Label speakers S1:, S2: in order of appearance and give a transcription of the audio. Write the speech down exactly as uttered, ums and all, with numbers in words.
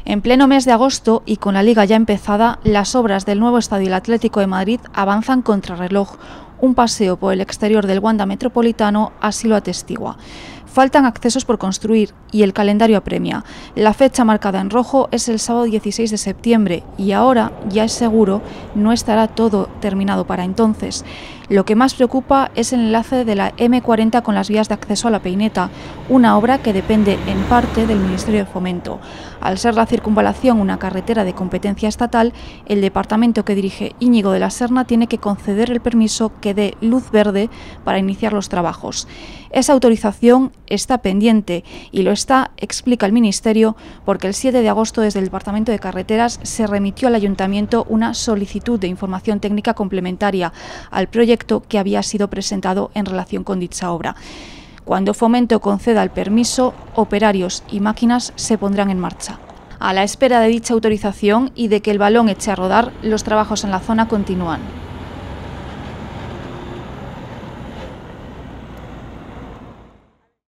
S1: En pleno mes de agosto y con la Liga ya empezada, las obras del nuevo estadio del Atlético de Madrid avanzan contrarreloj. Un paseo por el exterior del Wanda Metropolitano así lo atestigua. Faltan accesos por construir y el calendario apremia. La fecha marcada en rojo es el sábado dieciséis de septiembre y ahora, ya es seguro, no estará todo terminado para entonces. Lo que más preocupa es el enlace de la eme cuarenta con las vías de acceso a la Peineta, una obra que depende en parte del Ministerio de Fomento. Al ser la circunvalación una carretera de competencia estatal, el departamento que dirige Íñigo de la Serna tiene que conceder el permiso que dé luz verde para iniciar los trabajos. Esa autorización está pendiente y lo está, explica el Ministerio, porque el siete de agosto desde el Departamento de Carreteras se remitió al Ayuntamiento una solicitud de información técnica complementaria al proyecto que había sido presentado en relación con dicha obra. Cuando Fomento conceda el permiso, operarios y máquinas se pondrán en marcha. A la espera de dicha autorización y de que el balón eche a rodar, los trabajos en la zona continúan.